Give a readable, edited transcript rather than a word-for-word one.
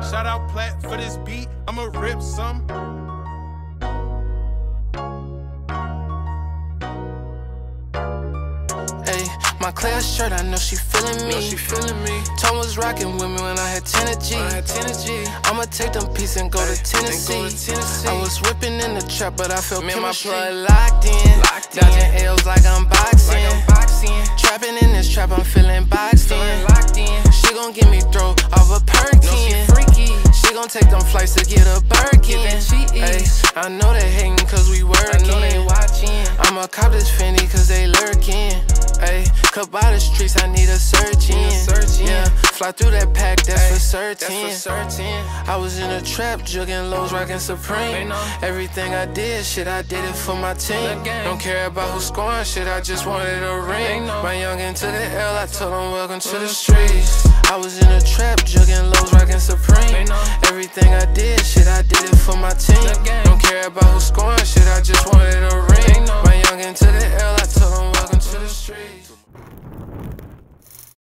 Shout out Platt for this beat, I'ma rip some. My class shirt, I know she feeling me. Tom was rocking with me when I had 10 G. I'ma take them pieces and go to Tennessee. I was whipping in the trap, but I felt me and my plug locked in. Dodging L's like I'm boxing. Trapping in this trap, I'm feeling boxed in. She gon' get me throw off a Perkin. She gon' take them flights to get a Birkin. I know they hating cause we working. I'ma cop this Fendi cause they lurking. Cut by the streets, I need a search in. Yeah, fly through that pack, that's for certain. I was in a trap, jugging lows, rockin' Supreme. Everything I did, shit, I did it for my team. Don't care about who's scoring, shit, I just wanted a ring. My youngin' took the L, I told him welcome to the streets. I was in a trap, jugging lows, rockin' Supreme. Everything I did, shit, I did it for my team. Don't care about who's scoring, shit, I just wanted a ring. My youngin' took the L, I told him welcome to the streets.